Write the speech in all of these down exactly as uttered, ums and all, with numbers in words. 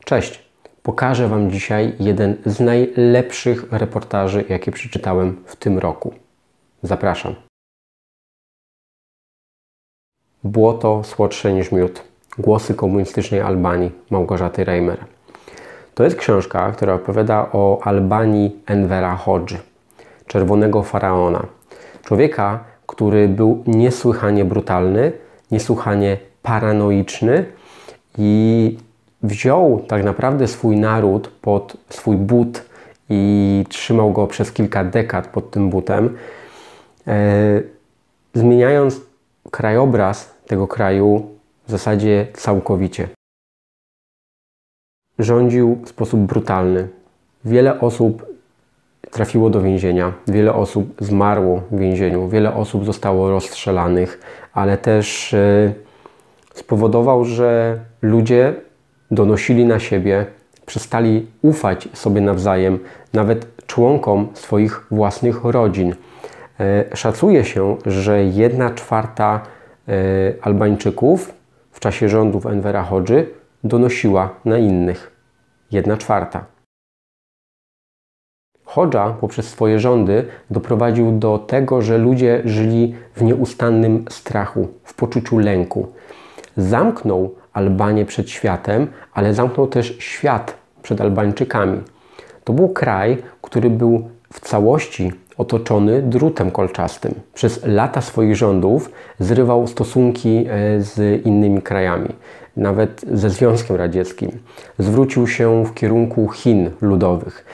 Cześć! Pokażę Wam dzisiaj jeden z najlepszych reportaży, jakie przeczytałem w tym roku. Zapraszam. Błoto słodsze niż miód. Głosy komunistycznej Albanii Małgorzaty Reimer. To jest książka, która opowiada o Albanii Envera Hodży, czerwonego faraona. Człowieka, który był niesłychanie brutalny, niesłychanie paranoiczny i wziął tak naprawdę swój naród pod swój but i trzymał go przez kilka dekad pod tym butem, e, zmieniając krajobraz tego kraju w zasadzie całkowicie. Rządził w sposób brutalny. Wiele osób trafiło do więzienia, wiele osób zmarło w więzieniu, wiele osób zostało rozstrzelanych, ale też e, spowodował, że ludzie donosili na siebie, przestali ufać sobie nawzajem, nawet członkom swoich własnych rodzin. E, szacuje się, że jedna czwarta e, Albańczyków w czasie rządów Envera Hodży donosiła na innych. Jedna czwarta. Hodża poprzez swoje rządy doprowadził do tego, że ludzie żyli w nieustannym strachu, w poczuciu lęku. Zamknął Albanię przed światem, ale zamknął też świat przed Albańczykami. To był kraj, który był w całości otoczony drutem kolczastym. Przez lata swoich rządów zrywał stosunki z innymi krajami, nawet ze Związkiem Radzieckim. Zwrócił się w kierunku Chin ludowych.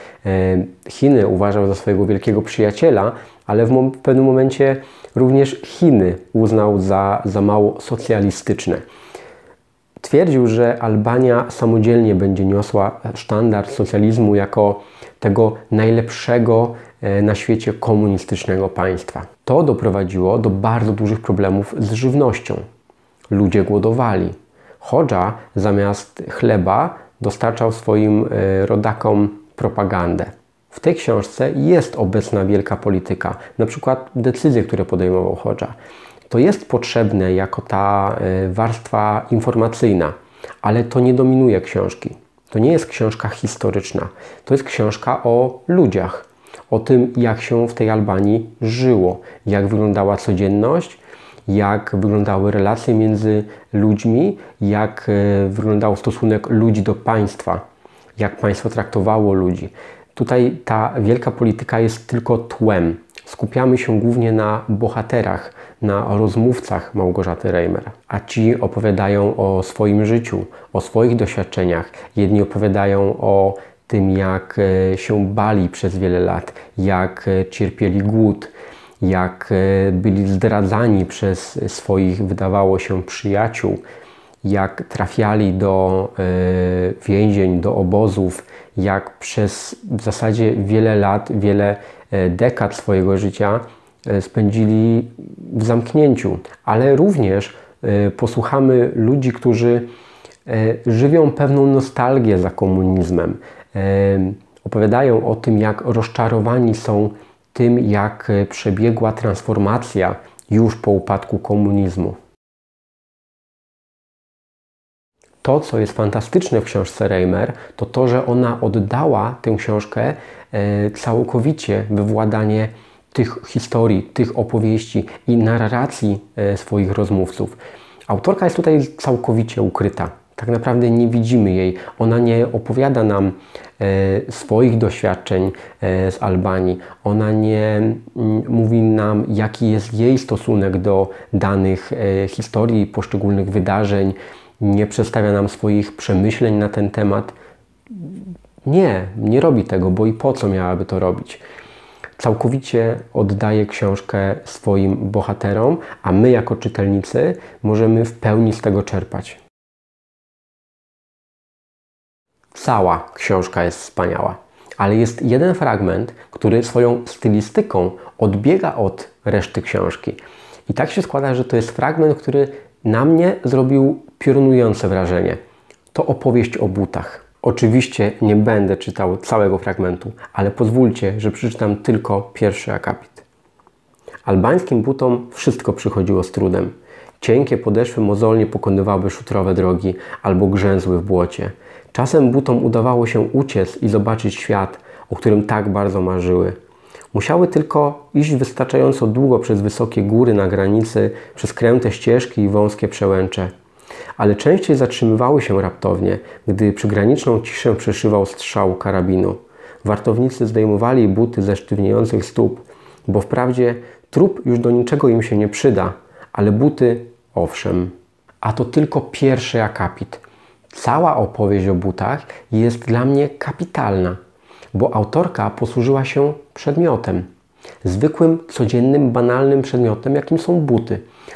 Chiny uważał za swojego wielkiego przyjaciela, ale w pewnym momencie również Chiny uznał za, za mało socjalistyczne. Twierdził, że Albania samodzielnie będzie niosła sztandar socjalizmu jako tego najlepszego na świecie komunistycznego państwa. To doprowadziło do bardzo dużych problemów z żywnością. Ludzie głodowali. Hodża zamiast chleba dostarczał swoim rodakom propagandę. W tej książce jest obecna wielka polityka, na przykład decyzje, które podejmował Hodża. To jest potrzebne jako ta warstwa informacyjna, ale to nie dominuje książki. To nie jest książka historyczna. To jest książka o ludziach, o tym, jak się w tej Albanii żyło, jak wyglądała codzienność, jak wyglądały relacje między ludźmi, jak wyglądał stosunek ludzi do państwa, jak państwo traktowało ludzi. Tutaj ta wielka polityka jest tylko tłem. Skupiamy się głównie na bohaterach, na rozmówcach Małgorzaty Reimer. A ci opowiadają o swoim życiu, o swoich doświadczeniach. Jedni opowiadają o tym, jak się bali przez wiele lat, jak cierpieli głód, jak byli zdradzani przez swoich, wydawało się, przyjaciół, jak trafiali do więzień, do obozów, jak przez w zasadzie wiele lat, wiele dekad swojego życia spędzili w zamknięciu. Ale również posłuchamy ludzi, którzy żywią pewną nostalgię za komunizmem. Opowiadają o tym, jak rozczarowani są tym, jak przebiegła transformacja już po upadku komunizmu. To, co jest fantastyczne w książce Reimer, to to, że ona oddała tę książkę całkowicie we władanie tych historii, tych opowieści i narracji swoich rozmówców. Autorka jest tutaj całkowicie ukryta. Tak naprawdę nie widzimy jej. Ona nie opowiada nam e, swoich doświadczeń e, z Albanii. Ona nie m, mówi nam, jaki jest jej stosunek do danych e, historii, poszczególnych wydarzeń. Nie przedstawia nam swoich przemyśleń na ten temat. Nie, nie robi tego, bo i po co miałaby to robić? Całkowicie oddaje książkę swoim bohaterom, a my jako czytelnicy możemy w pełni z tego czerpać. Cała książka jest wspaniała, ale jest jeden fragment, który swoją stylistyką odbiega od reszty książki. I tak się składa, że to jest fragment, który na mnie zrobił piorunujące wrażenie. To opowieść o butach. Oczywiście nie będę czytał całego fragmentu, ale pozwólcie, że przeczytam tylko pierwszy akapit. Albańskim butom wszystko przychodziło z trudem. Cienkie podeszwy mozolnie pokonywały szutrowe drogi albo grzęzły w błocie. Czasem butom udawało się uciec i zobaczyć świat, o którym tak bardzo marzyły. Musiały tylko iść wystarczająco długo przez wysokie góry na granicy, przez kręte ścieżki i wąskie przełęcze. Ale częściej zatrzymywały się raptownie, gdy przygraniczną ciszę przeszywał strzał karabinu. Wartownicy zdejmowali buty ze sztywniejących stóp, bo wprawdzie trup już do niczego im się nie przyda, ale buty owszem. A to tylko pierwszy akapit. Cała opowieść o butach jest dla mnie kapitalna, bo autorka posłużyła się przedmiotem. Zwykłym, codziennym, banalnym przedmiotem, jakim są buty.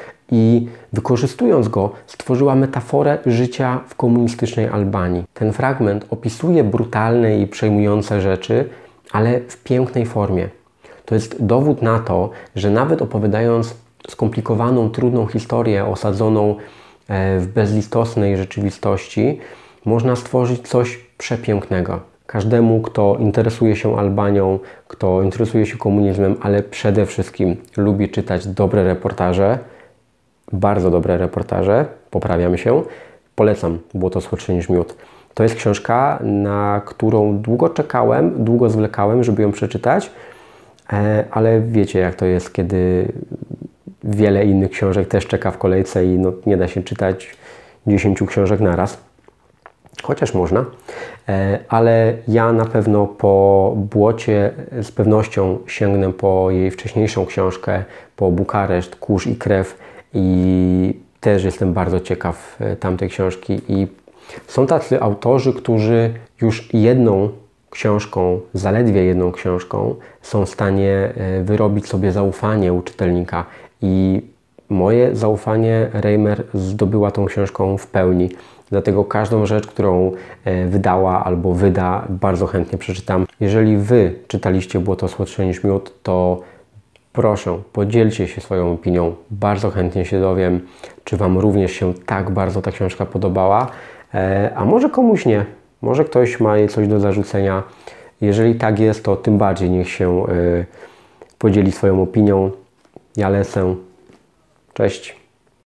I wykorzystując go, stworzyła metaforę życia w komunistycznej Albanii. Ten fragment opisuje brutalne i przejmujące rzeczy, ale w pięknej formie. To jest dowód na to, że nawet opowiadając skomplikowaną, trudną historię osadzoną w bezlitosnej rzeczywistości, można stworzyć coś przepięknego. Każdemu, kto interesuje się Albanią, kto interesuje się komunizmem, ale przede wszystkim lubi czytać dobre reportaże, bardzo dobre reportaże, poprawiam się, polecam Błoto słodsze niż miód. To jest książka, na którą długo czekałem, długo zwlekałem, żeby ją przeczytać, ale wiecie jak to jest, kiedy wiele innych książek też czeka w kolejce i no, nie da się czytać dziesięciu książek naraz. Chociaż można, ale ja na pewno po Błocie z pewnością sięgnę po jej wcześniejszą książkę, po Bukareszt, Kurz i krew i też jestem bardzo ciekaw tamtej książki. I są tacy autorzy, którzy już jedną książką, zaledwie jedną książką są w stanie wyrobić sobie zaufanie u czytelnika i moje zaufanie Reimer zdobyła tą książką w pełni. Dlatego każdą rzecz, którą wydała albo wyda, bardzo chętnie przeczytam. Jeżeli Wy czytaliście Błoto słodsze niż miód, to proszę, podzielcie się swoją opinią. Bardzo chętnie się dowiem, czy Wam również się tak bardzo ta książka podobała, a może komuś nie. Może ktoś ma jej coś do zarzucenia. Jeżeli tak jest, to tym bardziej niech się podzieli swoją opinią. Ja lecę. Cześć.